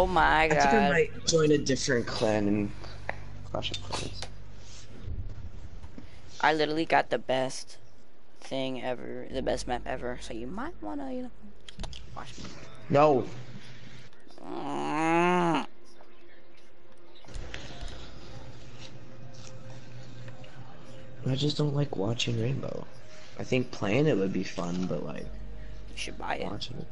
my I think I god. might join a different clan in Clash of Clans. I literally got the best thing ever, the best map ever, so you might wanna, watch me. No. I just don't like watching Rainbow. I think playing it would be fun, but like You should buy it. watching it.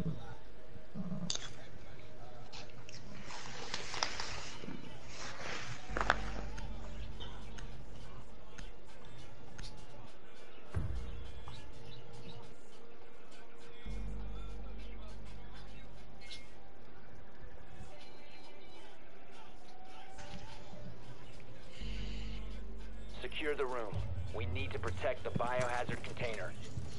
Secure the room. We need to protect the biohazard container.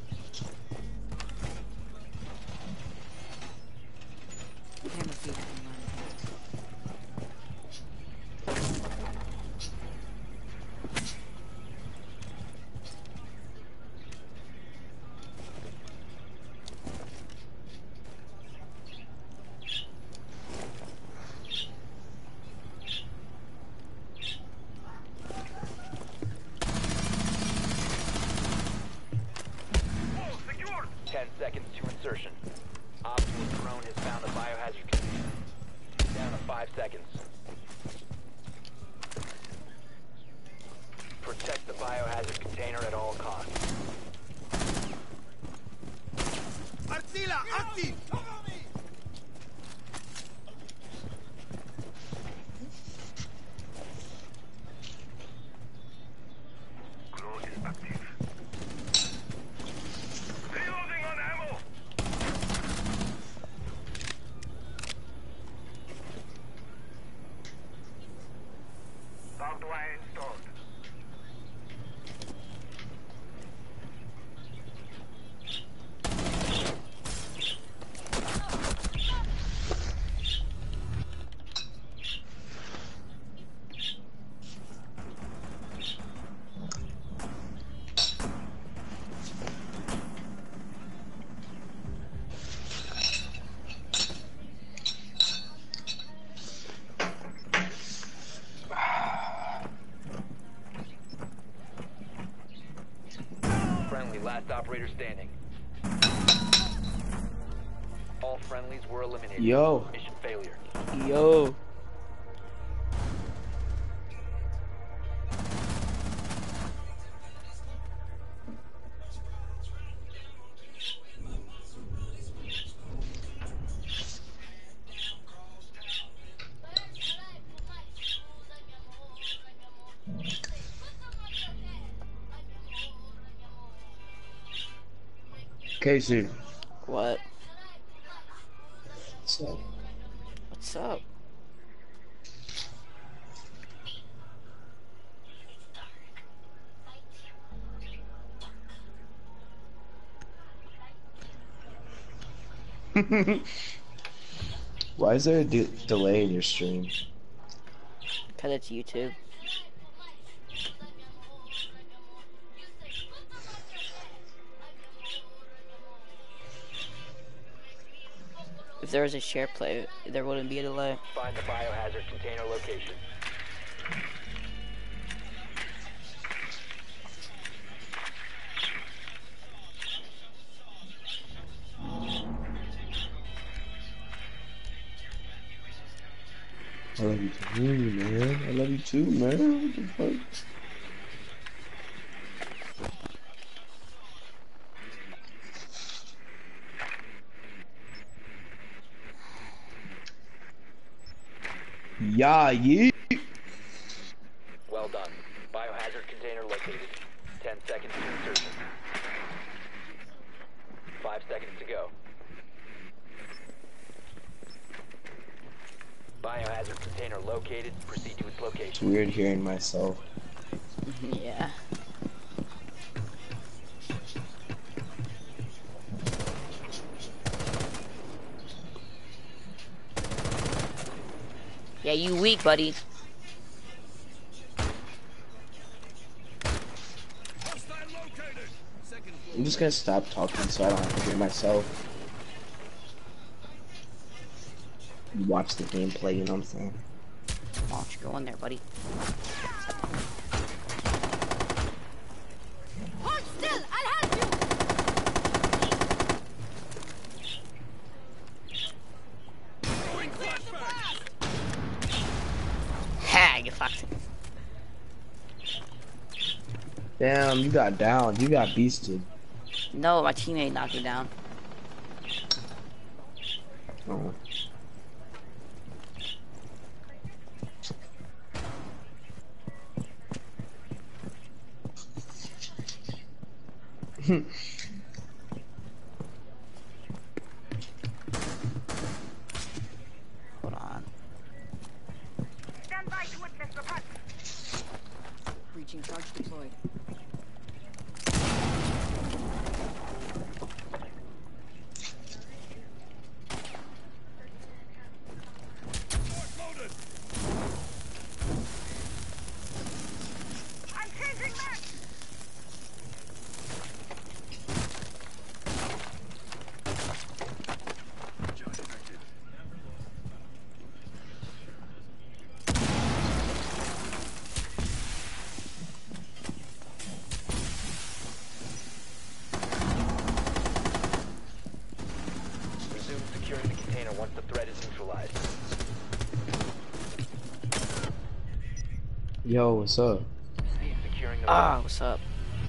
Secure! 10 seconds to insertion. Optimal drone has found the biohazard container. Down to 5 seconds. Protect the biohazard container at all costs. Artilla, active! Drone is active. Reloading on ammo! Barbed wire installed. Friendly, last operator standing. All friendlies were eliminated. Yo. Mission failure. Yo. Casey. What? So What's up? why is there a delay in your stream? Cause it's YouTube. If there was a share play, there wouldn't be a delay. Find the biohazard container location. I love you too, man. I love you too, man. What the fuck? Yeah, yeah. Well done. Biohazard container located. 10 seconds to insertion. 5 seconds to go. Biohazard container located. Proceed to its It's location. weird hearing myself. Yeah. Yeah, you weak, buddy. Hostile located! Second floor. I'm just gonna stop talking so I don't have to hear myself. watch the gameplay, you know what I'm saying? Why don't you go in there, buddy? Hold still! I'll help you! Throwing flashbang. Ha! Get fucked. Damn, you got down. You got beasted. No, my teammate knocked me down. Oh. Hold on. Stand by to witness the punch. Breaching charge deployed. Loaded. I'm changing back! Charge active. Resume securing the container once the threat is neutralized. Yo, what's up? Cease securing the Ah, what's up?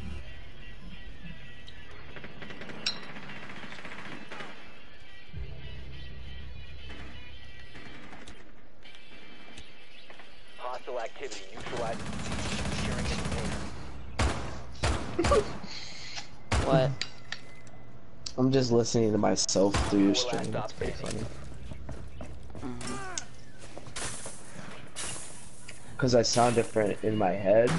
hostile activity. Neutralize. Securing the container. What? I'm just listening to myself through your Four last stream. stop It's pretty standing. funny. Mhm. Cause I sound different in my head.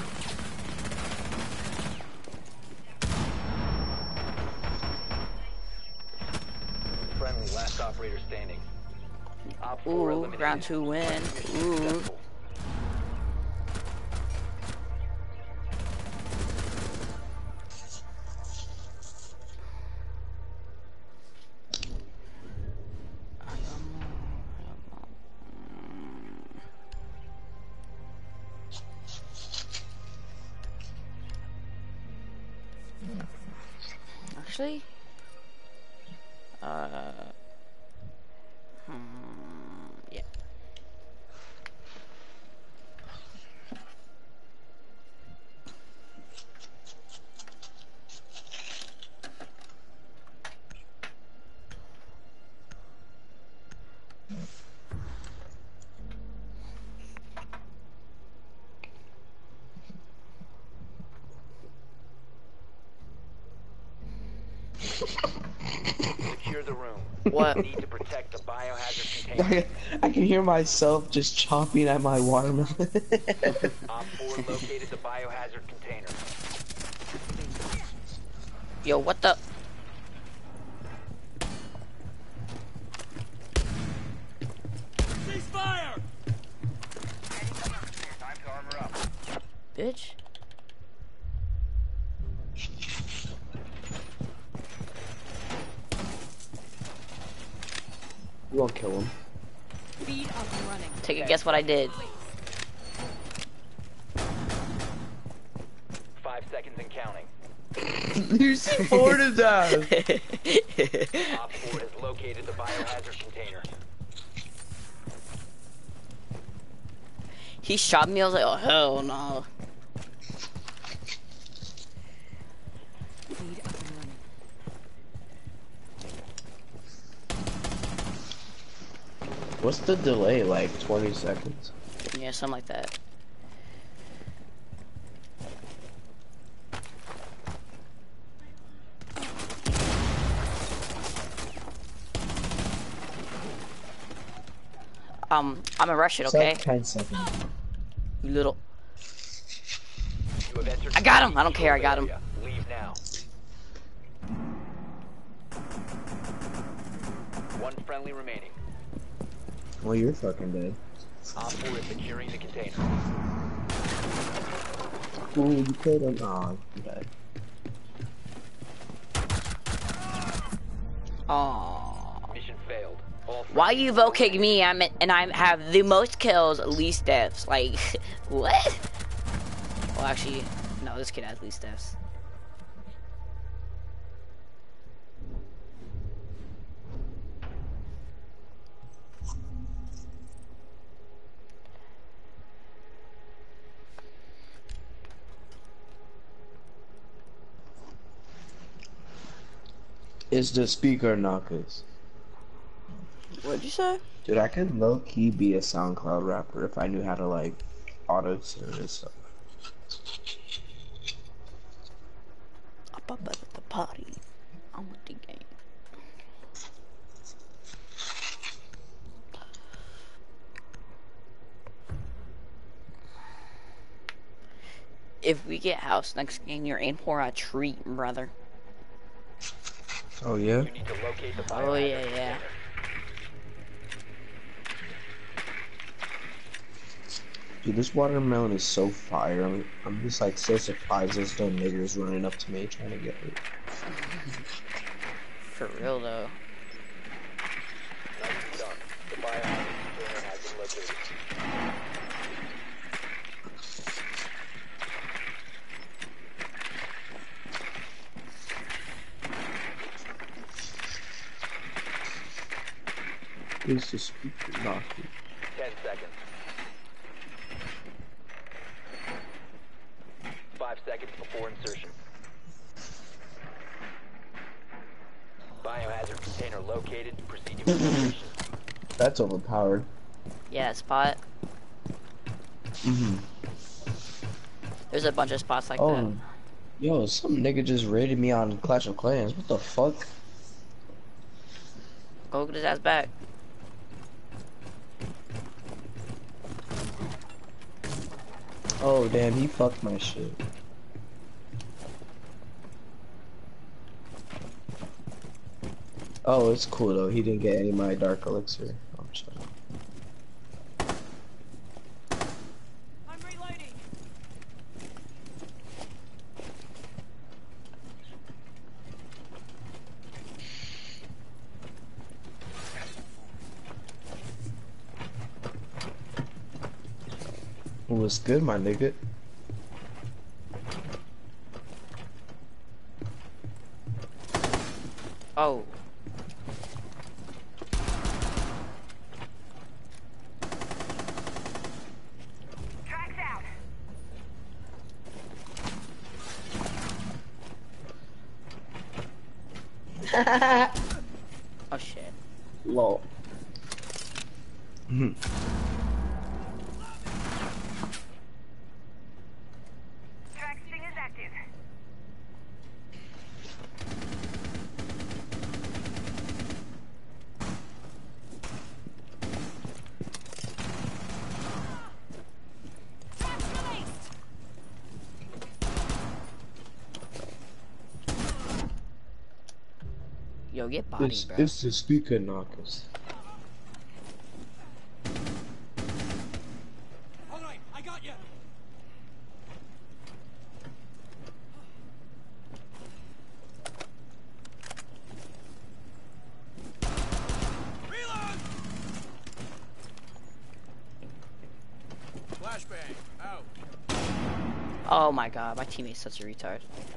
Friendly, last operator standing. Op 4 Ooh, eliminated. round 2 win. Mission Ooh. successful. Actually, yeah. Secure the room. What? Need to protect the biohazard container. I can hear myself just chopping at my watermelon. Op 4 located the biohazard container. Yo, what the? Ceasefire. Time to armor up. Bitch? You won't kill him. Speed up and running. Take a guess what I did. 5 seconds and counting. You see forward of that. Op 4 has located the biohazard container. He shot me, I was like, oh hell no. Speed up and running. What's the delay? Like 20 seconds? Yeah, something like that. I'm gonna rush it, okay? 10 seconds. You little. You have entered I got him. I don't care. I got him. area. Leave now. One friendly remaining. Well, you're fucking dead. Op 4 is securing the container. Ooh, you killed him. Aw, I'm dead. Aww. Mission failed. All Why you vote kick me? And I have the most kills, least deaths. Like, what? Well, actually, no. This kid has least deaths. It's the speaker knockers. What'd you say? Dude, I could low key be a SoundCloud rapper if I knew how to like auto tune and stuff. Up at the party. I'm with the game. If we get house next game, you're in for a treat, brother. Oh yeah? You need to locate the Oh biohazard yeah, yeah. container. Dude, this watermelon is so fire. I'm just like so surprised there's no niggers running up to me trying to get it. For real though. Nicely done. The biohazard container has been located. It's the speaker knocker. 10 seconds. 5 seconds before insertion. Biohazard container located. Proceeding with insertion. That's overpowered. Yeah, spot. Mm-hmm. There's a bunch of spots like Oh, that. yo, some nigga just raided me on Clash of Clans. What the fuck? Go get his ass back. Oh, damn, he fucked my shit. Oh, it's cool though. He didn't get any of my dark elixir. I'm sorry. I'm reloading. What's good, my nigga? Oh. Tracks out. Oh shit. Lol. Mhm. Track string is active. Tracks released. Yo, get body, It's bro. the speaker knockers. All right, I got you. Reload. Flashbang out. Oh my god, my teammate's such a retard.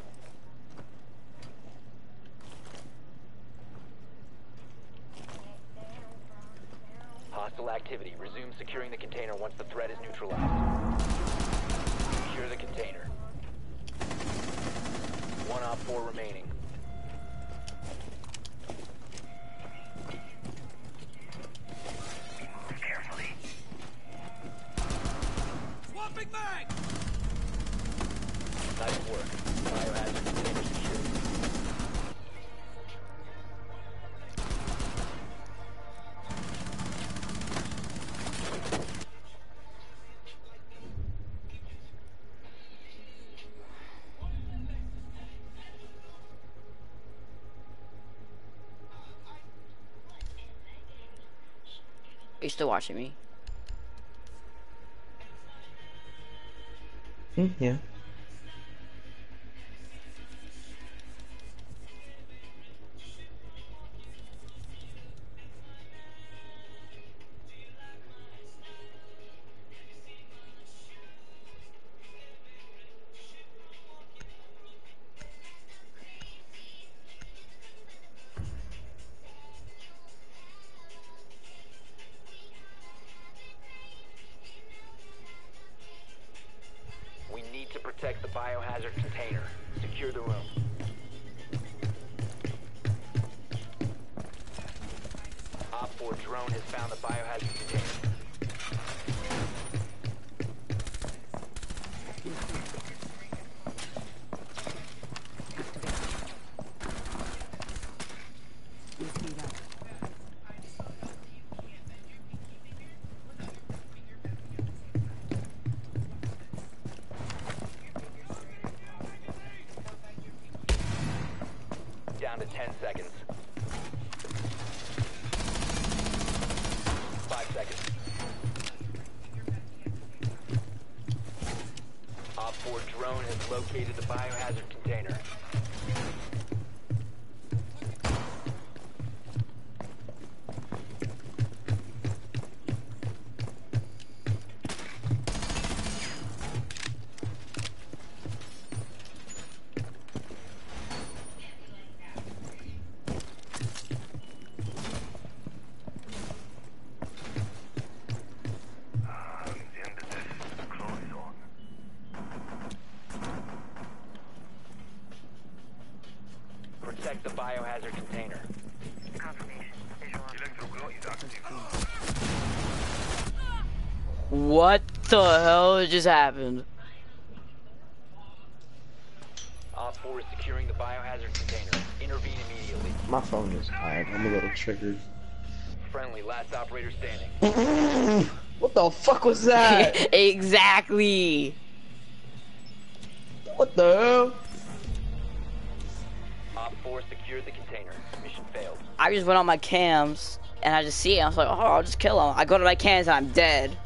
Hostile activity. Resume securing the container once the threat is neutralized. Secure the container. 1 op 4 remaining. Move carefully. Swapping mag. Nice work. Biohazard container secured. Are you still watching me? Yeah. protects the biohazard container. Secure the room. Op 4 drone has found the biohazard container. Down to 10 seconds. 5 seconds. Op 4 drone has located the biohazard container. Protect the biohazard container. What the hell just happened? Op 4 is securing the biohazard container. Intervene immediately. My phone is tired. I'm a little triggered. Friendly, last operator standing. What the fuck was that? Exactly. What the hell? Op 4 secured the container. Mission failed. I just went on my cams and I just see it. I was like, oh, I'll just kill him. I go to my cams and I'm dead.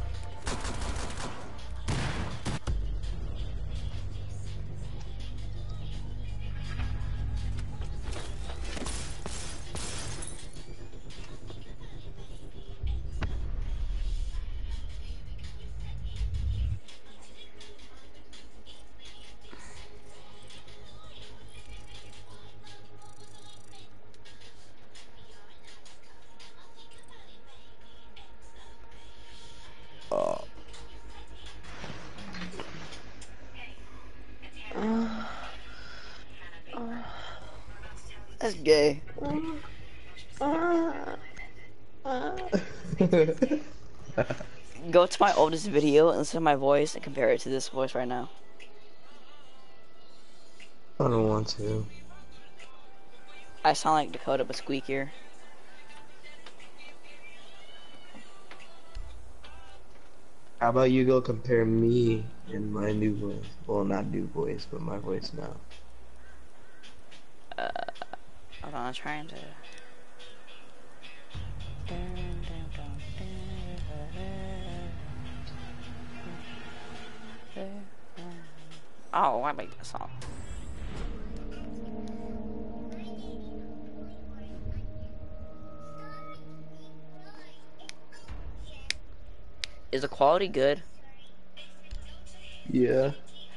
That's gay. Go to my oldest video and listen to my voice and compare it to this voice right now. I don't want to. I sound like Dakota but squeakier. How about you go compare me and my new voice? Well, not new voice, but my voice now. Hold on, I'm trying to. Oh, why make that song? Is the quality good? Yeah.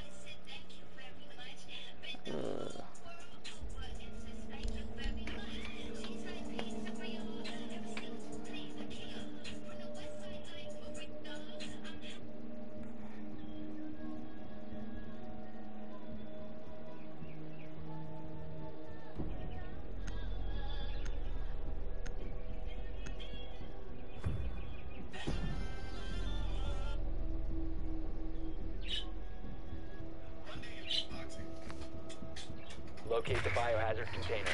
Locate the biohazard container.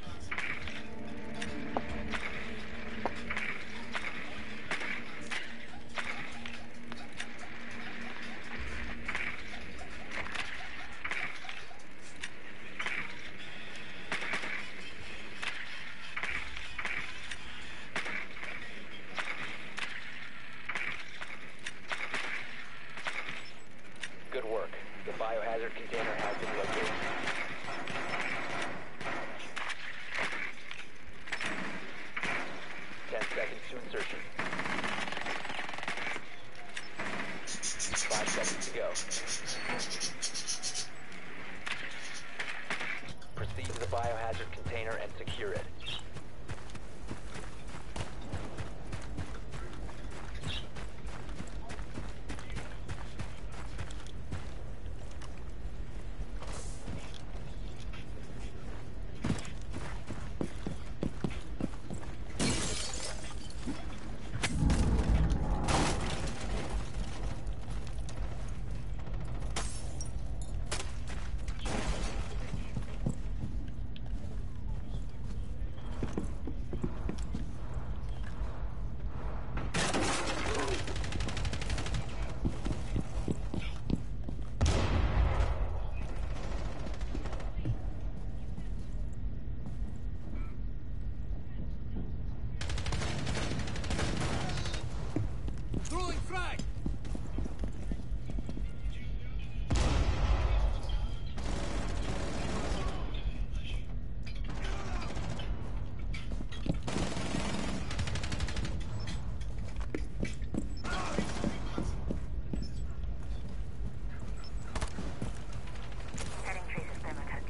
Good work. The biohazard container has been located. To insertion. 5 seconds to go. Proceed to the biohazard container and secure it. frag! Setting traces thermotouch.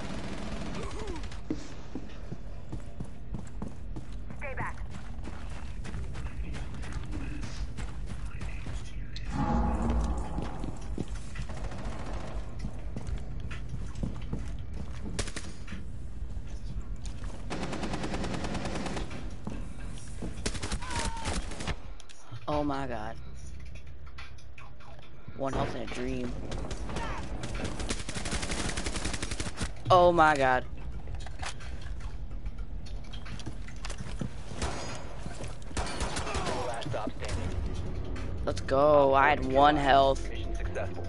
Stay back. Oh my god. One health in a dream. Oh my god. Last stop standing. Let's go. I had one health. Mission successful.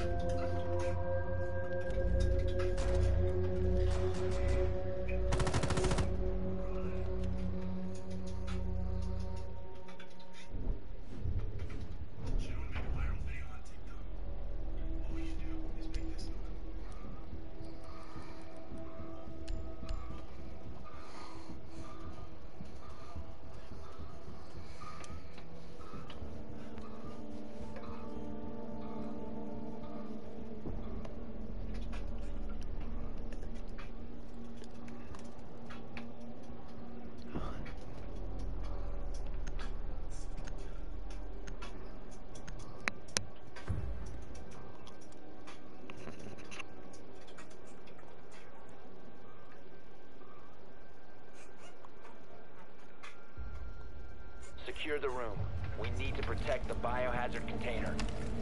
Secure the room. We need to protect the biohazard container.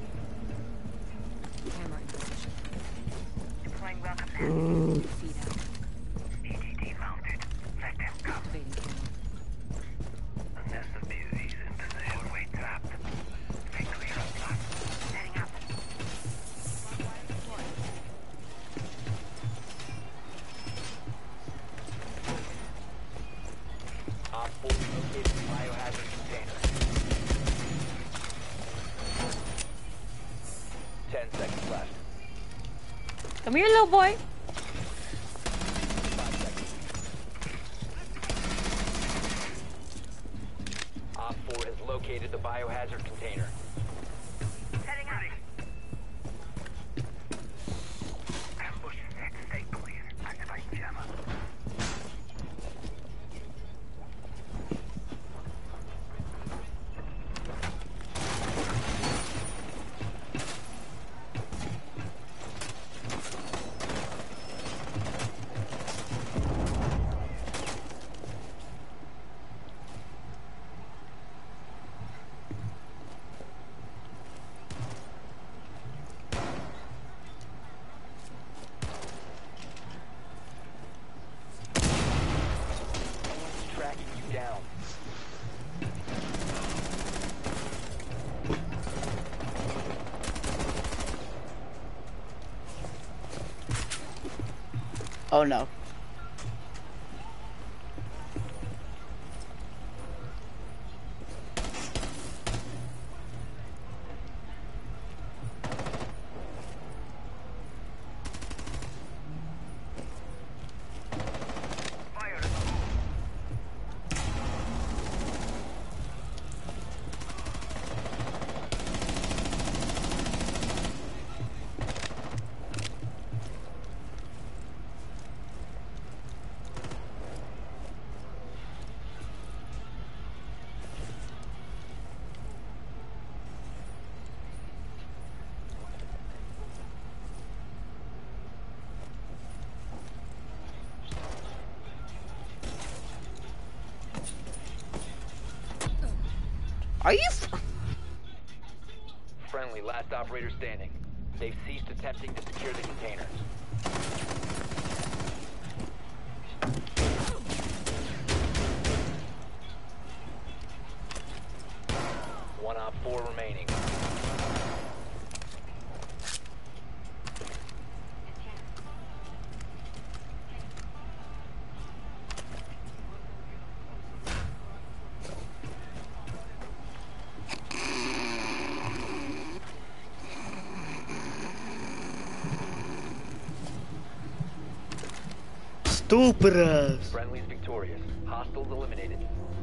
Camera in position. Deploying welcome mat. Feed out. PGD mounted. Let them come. Activating camera. A nest of beauties in position. Wait trapped. Stay clear of block. Setting up. Op 4 located the biohazard container. 10 seconds left. Come here, little boy. 5 seconds. Op 4 has located the biohazard container. Setting up. Ambush set. Stay clear. Activate jammer. Someone's tracking you down. Oh no. Fire. Are you? Friendly, last operator standing. They've ceased attempting to secure the container. One Op 4 remaining. Stupid ass. Friendly's victorious. Hostiles eliminated.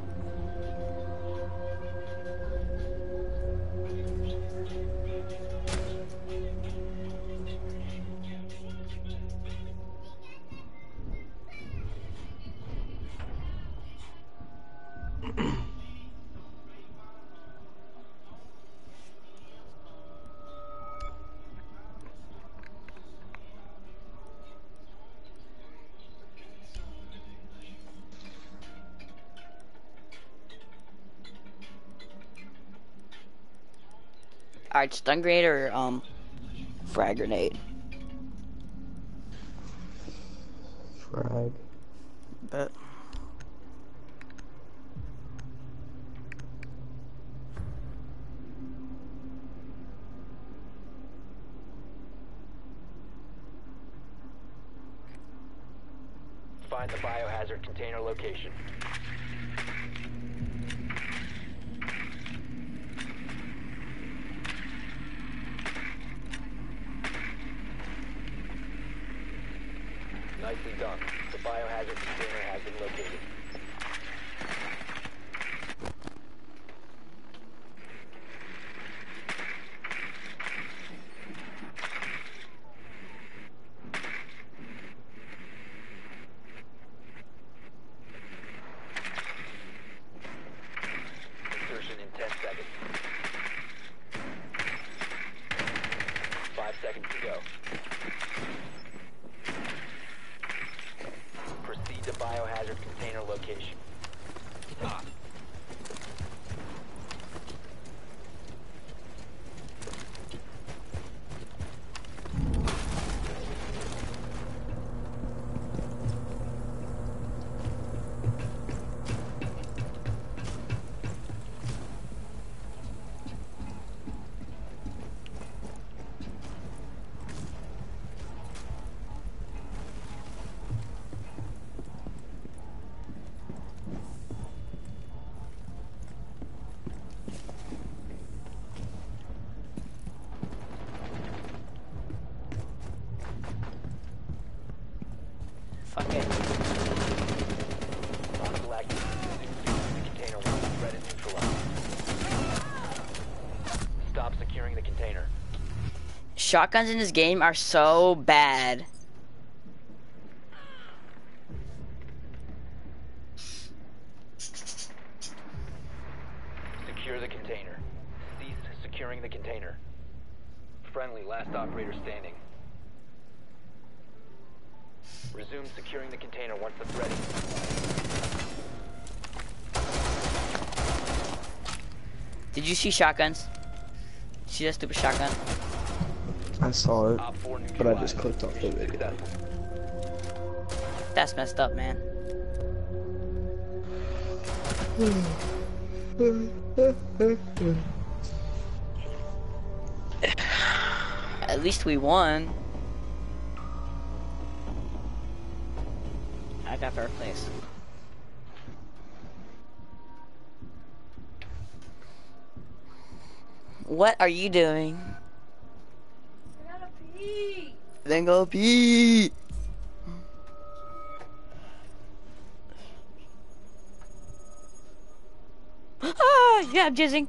Alright, stun grenade or frag grenade. Frag. Bet. Find the biohazard container location. Nicely done. The biohazard container has been located. Insertion in 10 seconds. 5 seconds to go. Proceed to biohazard container location. Fuck it. Hostile activity. Secure the container once the threat is neutralized. Stop securing the container. Shotguns in this game are so bad. Secure the container. Cease securing the container. Friendly, last operator standing. Resume securing the container once the threat is... Did you see shotguns? See that stupid shotgun? I saw it, Op 4 but I just neutralized. clicked off the Mission video. successful. That's messed up, man. At least we won. I got first place. What are you doing? I gotta pee. Then go pee. Ah, yeah, I'm jizzing.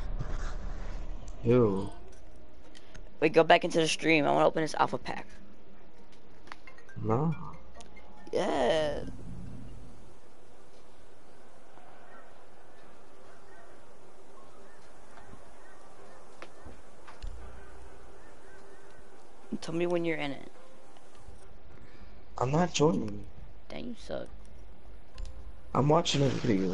Ew. Wait, go back into the stream. I want to open this alpha pack. No. Yeah. Tell me when you're in it. I'm not joining. Dang, you suck. I'm watching a video.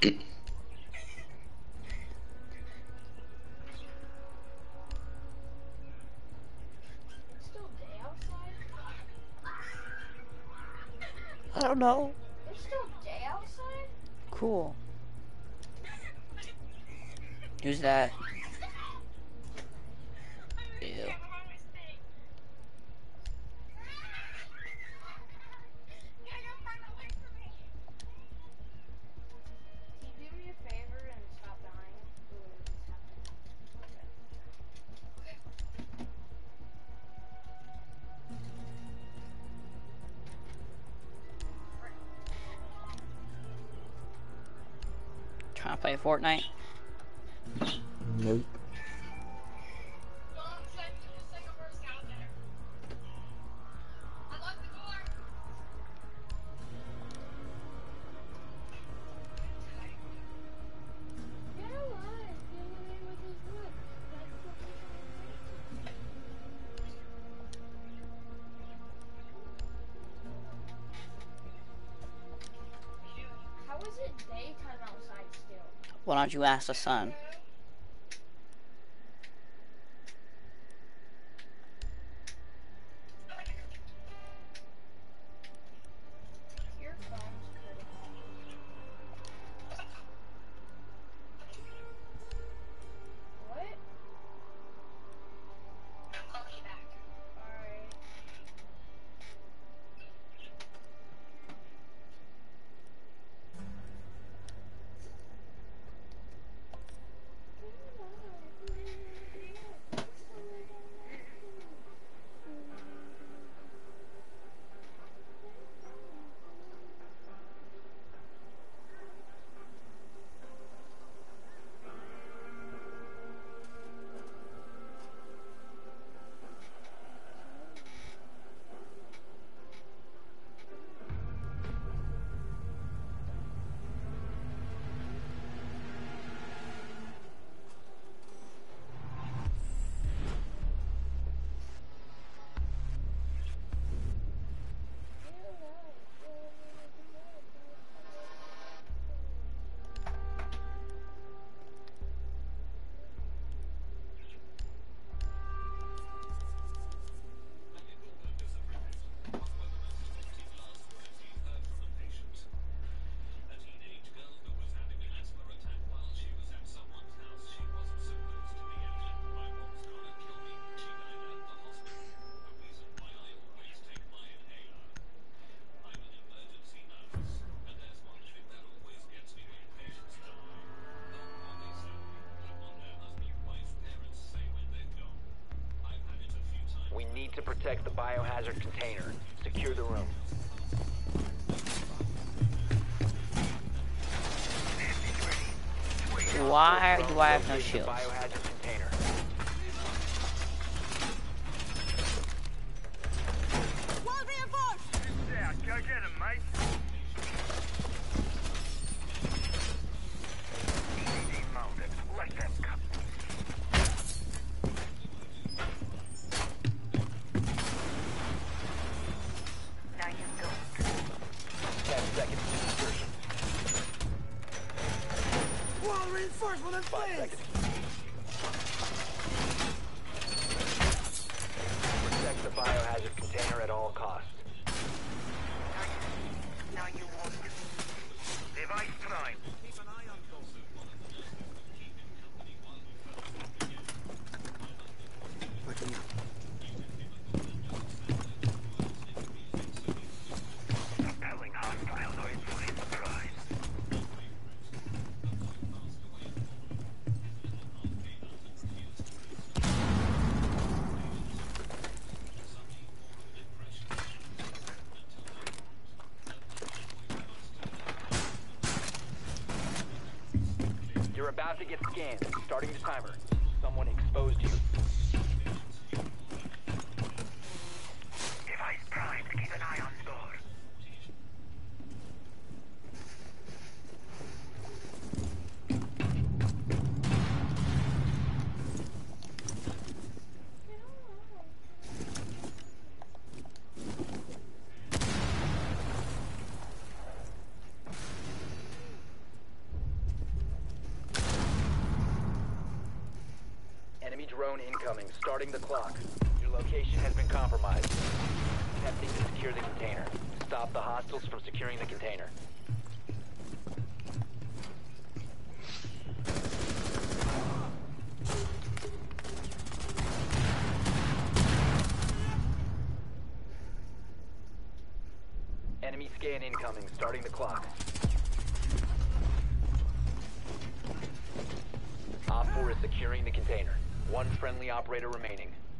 It's still day outside? I don't know. It's still day outside? Cool. Who's that? Ew. Can you do me a favor and stop dying? Ooh, this happened. Trying to play Fortnite? Nope. Get alive! Get away with his wood. That's what we're trying to do. How is it daytime outside still? Why don't you ask the sun? Your phone's cutting off. What? I'll be back. Alright. We need to protect the biohazard container. Secure the room. Why do I have no Locate the shields? biohazard container. Yeah, go get him, mate. Easy molded. Let them come. Now you don't. 10 seconds to insertion. Wall reinforcement in 5 place! seconds. Protect the biohazard container at all costs. Now you won't. Device prime. Keep an eye on those. Repelling hostile noise for his surprise. You're about to get scanned. Starting the timer. Someone exposed you. Device primed. Keep an eye on door. drone incoming. Starting the clock. Your location has been compromised. Attempting to secure the container. Stop the hostiles from securing the container. Enemy scan incoming. Starting the clock. Op 4 is securing the container. One friendly operator remaining.